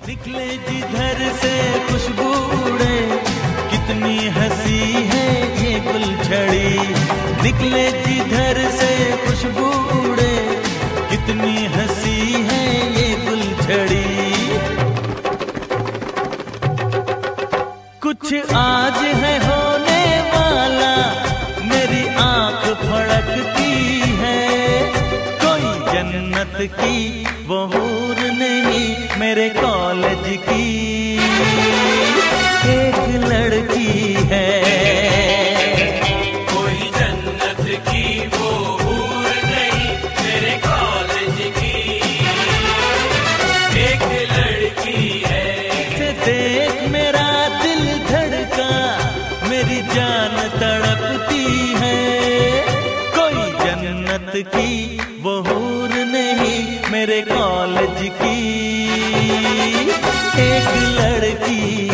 निकले जिधर से खुशबू उड़े, कितनी हंसी है ये गुलछड़ी। निकले जिधर से खुशबू उड़े, कितनी हंसी है ये गुलछड़ी। कुछ आज है होने वाला, मेरी आंख फड़कती है। कोई जन्नत की वो हूर नहीं, मेरे कॉलेज की एक लड़की है। कोई जन्नत की वो हूर नहीं, मेरे कॉलेज की एक लड़की है। से देख मेरा दिल धड़का, मेरी जान तड़पती है। कोई जन्नत की वो हूर नहीं, मेरे कॉलेज की एक लड़की